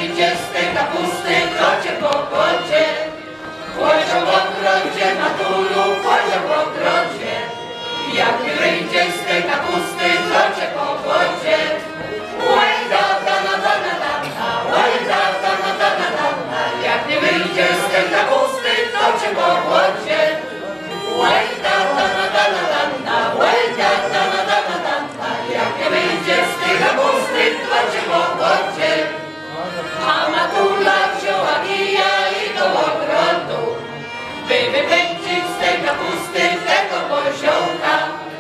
wyjdzie z tej kapusty, to cię pogodzie. Kozioł w ogrodzie, Matulu, kozioł w ogrodzie. Jak nie wyjdzie z tej kapusty, to cię pogodzie. Łajda, dana, dana, dana, łajda, dana, dana, dana. Jak nie wyjdzie z tej kapusty, to cię pogodzie. Łajda, dana, dana, dana, łajda, dana, dana, dana. Jak nie wyjdzie z tej kapusty, to cię pogodzie. A Matula wzięła kija i do ogrodu, by wypędzić z tej kapusty tego koziołka.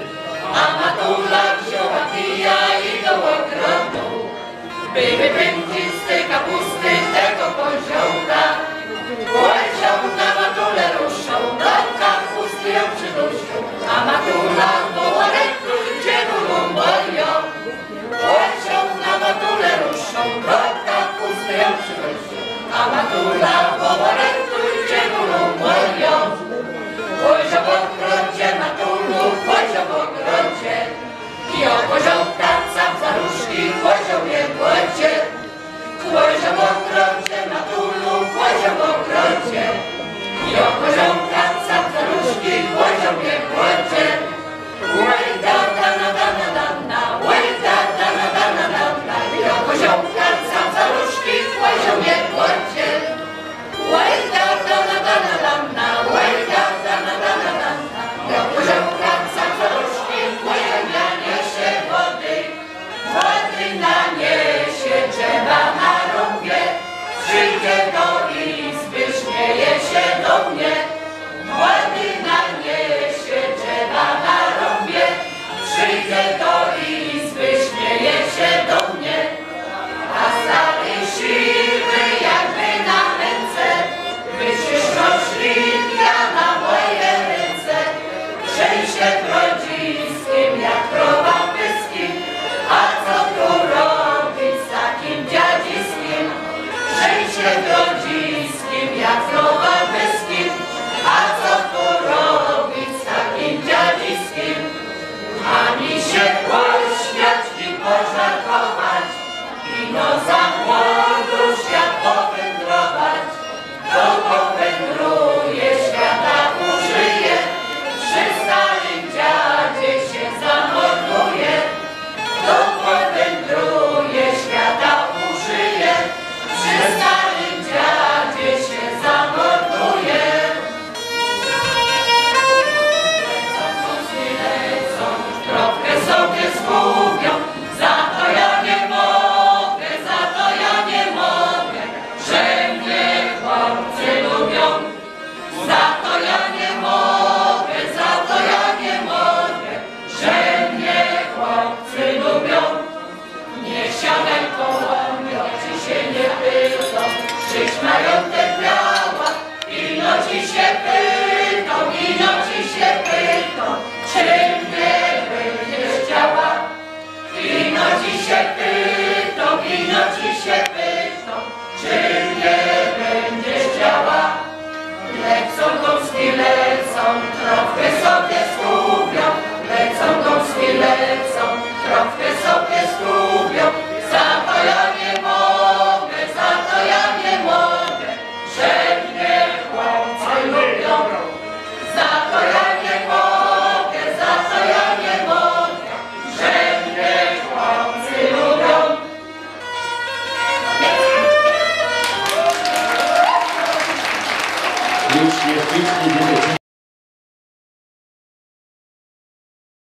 A Matula wzięła kija i do ogrodu, by wypędzić z tej kapusty tego koziołka. Kozioł na Matulę ruszał, do kapusty ją przydusił, a Matula woła rękujcie górą moją. Kozioł na Matulę ruszał, do kapusty ją przydusił, a Matula woła rękujcie górą moją. Kozioł w ogrodzie, Matulu, kozioł w ogrodzie. I o koziołka cap za różki, kozioł nie błodzie. Kozioł w ogrodzie, Matulu, kozioł w ogrodzie. I o koziołka cap za różki, kozioł nie błodzie. Łajda, dana, dana, dana, łajda, dana, dana, dana. I o koziołka cap za różki, kozioł nie błodzie. Łajda, dana, dana, dana, łajda, dana, dana, dana. I o koziołka cap za różki, kozioł nie niesie wody. Wody naniesie, drzewa narąbie. Przyjdzie do izby, śmieje się do mnie. Wody naniesie, drzewa narąbie. Przyjdzie do izby, śmieje się do mnie. A stary siwy jakby na ręce, wyczyszczą szlifia na moje ręce. Trzęsie grodziskiem jak krowa pyskim, a co tu robić z takim dziadziskiem? Trzęsie grodziskiem jak krowa pyskim, a co tu robić z takim dziadziskiem? Ani się pośmiać i pożartować, i no za